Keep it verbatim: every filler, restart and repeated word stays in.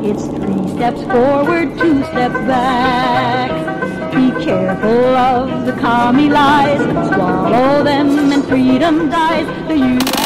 It's three steps forward, two steps back. Be careful of the commie lies, swallow them and freedom dies. The U S